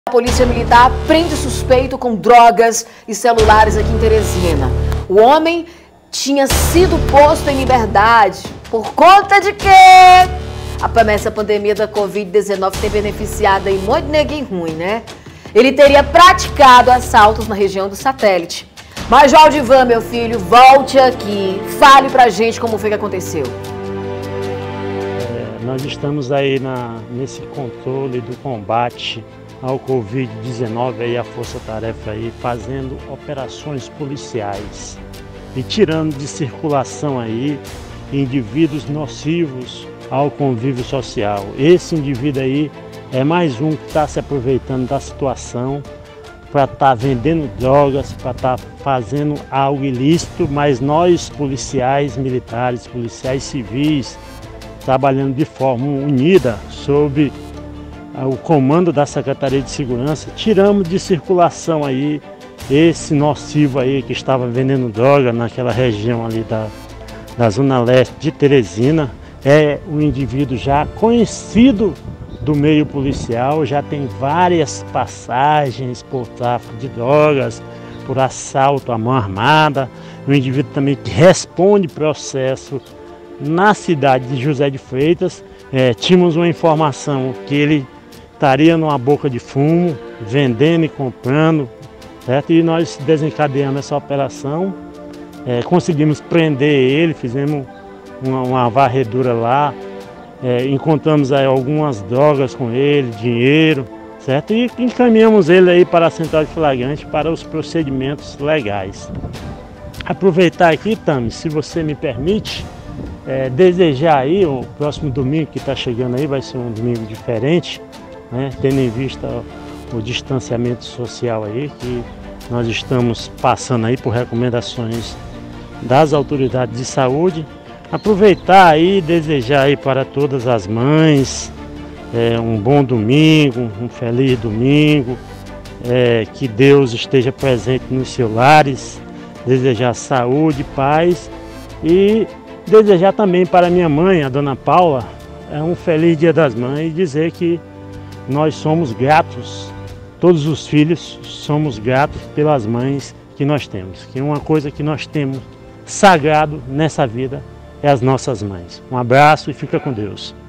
A Polícia Militar prende suspeito com drogas e celulares aqui em Teresina. O homem tinha sido posto em liberdade por conta de quê? Essa pandemia da Covid-19 tem beneficiado aí muito neguinho ruim, né? Ele teria praticado assaltos na região do Satélite. Major Aldivan, meu filho, volte aqui. Fale pra gente como foi que aconteceu. Nós estamos aí nesse controle do combate ao Covid-19, aí a Força-Tarefa aí fazendo operações policiais e tirando de circulação aí indivíduos nocivos ao convívio social. Esse indivíduo aí é mais um que está se aproveitando da situação para estar vendendo drogas, para estar fazendo algo ilícito, mas nós policiais militares, policiais civis, trabalhando de forma unida sob o comando da Secretaria de Segurança, tiramos de circulação aí esse nocivo aí que estava vendendo droga naquela região ali da Zona Leste de Teresina. É um indivíduo já conhecido do meio policial, já tem várias passagens por tráfico de drogas, por assalto à mão armada. Um indivíduo também que responde processo na cidade de José de Freitas. Tínhamos uma informação que ele estaria numa boca de fumo, vendendo e comprando, certo? E nós desencadeamos essa operação, conseguimos prender ele, fizemos uma varredura lá, encontramos aí algumas drogas com ele, dinheiro, certo? E encaminhamos ele aí para a Central de Flagrante para os procedimentos legais. Aproveitar aqui, Tami, se você me permite, desejar aí o próximo domingo que está chegando aí, vai ser um domingo diferente, né? Tendo em vista o distanciamento social aí que nós estamos passando aí por recomendações das autoridades de saúde. Aproveitar aí e desejar aí para todas as mães um bom domingo, um feliz domingo, que Deus esteja presente nos seus lares, desejar saúde, paz e desejar também para minha mãe, a dona Paula, um feliz Dia das Mães e dizer que nós somos gratos, todos os filhos somos gratos pelas mães que nós temos. Que uma coisa que nós temos sagrado nessa vida é as nossas mães. Um abraço e fica com Deus.